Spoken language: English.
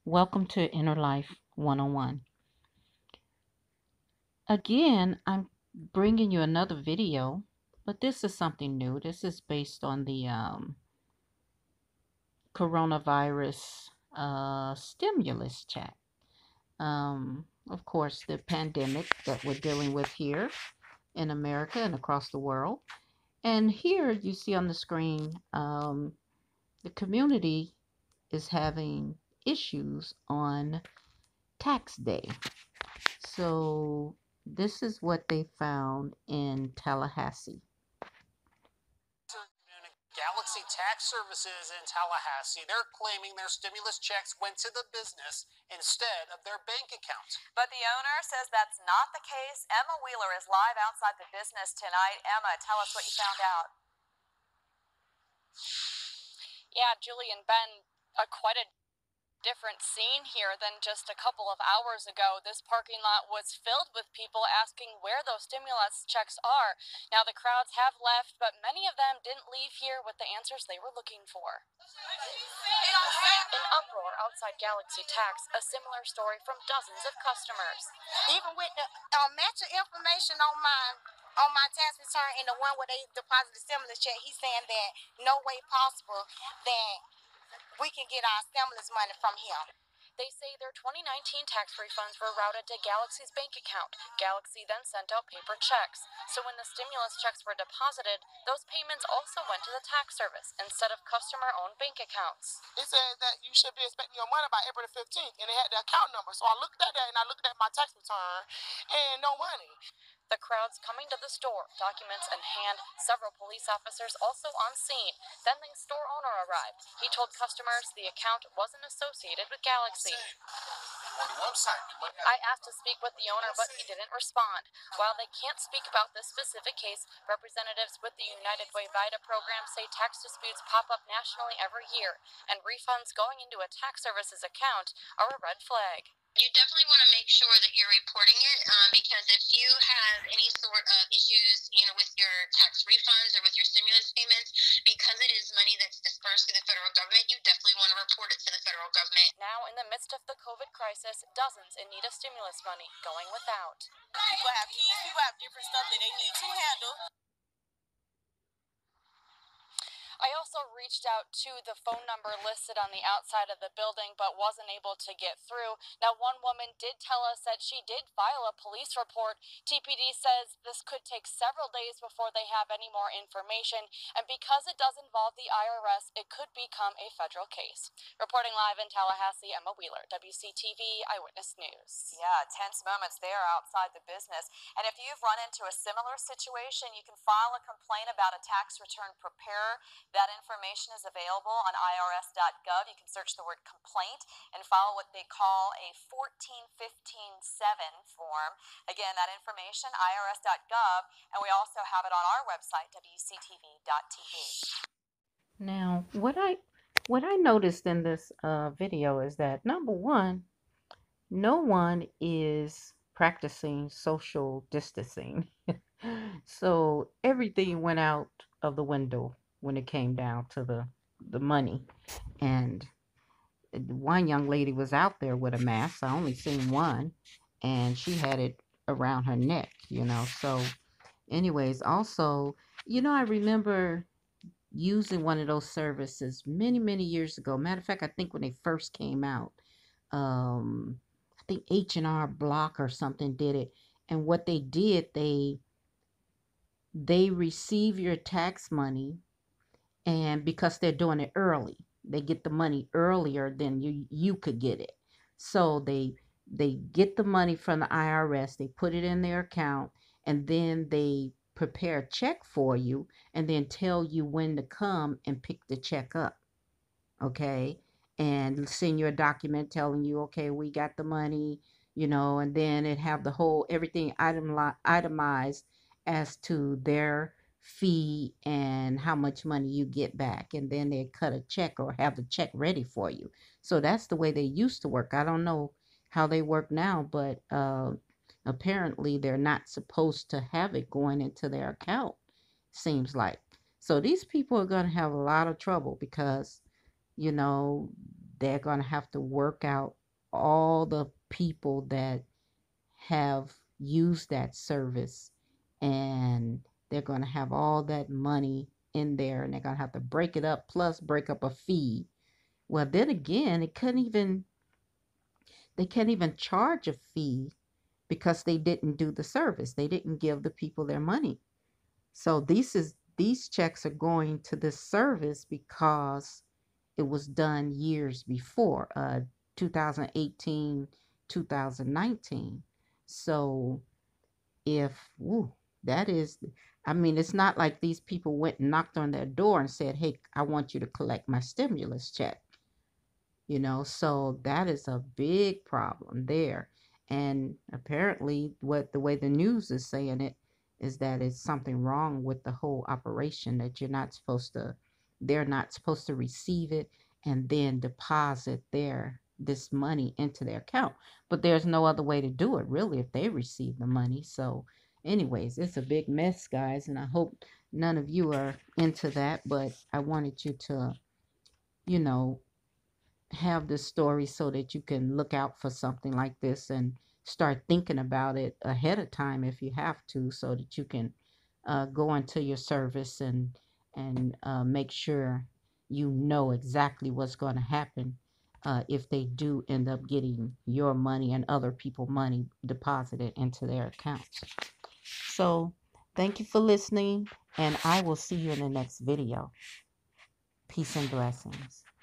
Welcome to Inner Life 101. Again, I'm bringing you another video, but this is something new. This is based on the coronavirus stimulus check. Of course, the pandemic that we're dealing with here in America and across the world. And here you see on the screen, the community is having issues on tax day. So this is what they found in Tallahassee. Galaxy Tax Services in Tallahassee. They're claiming their stimulus checks went to the business instead of their bank account. But the owner says that's not the case. Emma Wheeler is live outside the business tonight. Emma, tell us what you found out. Yeah, Julie and Ben, quite a different scene here than just a couple of hours ago. This parking lot was filled with people asking where those stimulus checks are. Now the crowds have left, but many of them didn't leave here with the answers they were looking for. An uproar outside Galaxy Tax, a similar story from dozens of customers. Even with the matching information on my tax return and the one where they deposit the stimulus check, he's saying that no way possible that we can get our stimulus money from him. They say their 2019 tax refunds were routed to Galaxy's bank account. Galaxy then sent out paper checks. So when the stimulus checks were deposited, those payments also went to the tax service instead of customer-owned bank accounts. It says that you should be expecting your money by April the 15th, and it had the account number. So I looked at that, and I looked at my tax return, and no money. The crowds coming to the store, documents in hand, several police officers also on scene. Then the store owner arrived. He told customers the account wasn't associated with Galaxy. I asked to speak with the owner, but he didn't respond. While they can't speak about this specific case, representatives with the United Way VITA program say tax disputes pop up nationally every year, and refunds going into a tax services account are a red flag. You definitely want to make sure that you're reporting it because if you have any sort of issues, with your tax refunds or with your stimulus payments, because it is money that's dispersed through the federal government, you definitely want to report it to the federal government. Now, in the midst of the COVID crisis, dozens in need of stimulus money going without. People have kids, people have different stuff that they need to handle. I also reached out to the phone number listed on the outside of the building, but wasn't able to get through. Now, one woman did tell us that she did file a police report. TPD says this could take several days before they have any more information, and because it does involve the IRS, it could become a federal case. Reporting live in Tallahassee, Emma Wheeler, WCTV Eyewitness News. Yeah, tense moments there outside the business. And if you've run into a similar situation, you can file a complaint about a tax return preparer. That information is available on irs.gov. You can search the word complaint and file what they call a 14157 form. Again, that information, irs.gov, and we also have it on our website, wctv.tv. Now, what I noticed in this video is that number one, no one is practicing social distancing. So everything went out of the window when it came down to the money. And one young lady was out there with a mask. I only seen one, and she had it around her neck, So anyways, also, I remember using one of those services many, many years ago. Matter of fact, I think when they first came out, I think H&R Block or something did it. And what they did, they receive your tax money, and because they're doing it early, they get the money earlier than you could get it. So they get the money from the IRS, they put it in their account, and then they prepare a check for you and then tell you when to come and pick the check up. Okay? And send you a document telling you, okay, we got the money, and then it have the whole everything itemized as to their fee and how much money you get back, and then they cut a check or have the check ready for you. So that's the way they used to work. I don't know how they work now, but apparently they're not supposed to have it going into their account, seems like. So these people are going to have a lot of trouble because they're going to have to work out all the people that have used that service, and they're going to have all that money in there, and they're going to have to break it up plus break up a fee. Well, then again, they can't even charge a fee because they didn't do the service. They didn't give the people their money. So these checks are going to this service because it was done years before, 2018, 2019. So if that is, I mean, it's not like these people went and knocked on their door and said, hey, I want you to collect my stimulus check. So that is a big problem there. And apparently what the way the news is saying it is that it's something wrong with the whole operation, that they're not supposed to receive it and then deposit this money into their account. But there's no other way to do it really if they receive the money. So anyways, it's a big mess, guys, and I hope none of you are into that, but I wanted you to, you know, have this story so that you can look out for something like this and start thinking about it ahead of time if you have to, so that you can go into your service and make sure you know exactly what's going to happen if they do end up getting your money and other people's money deposited into their accounts. So thank you for listening, and I will see you in the next video. Peace and blessings.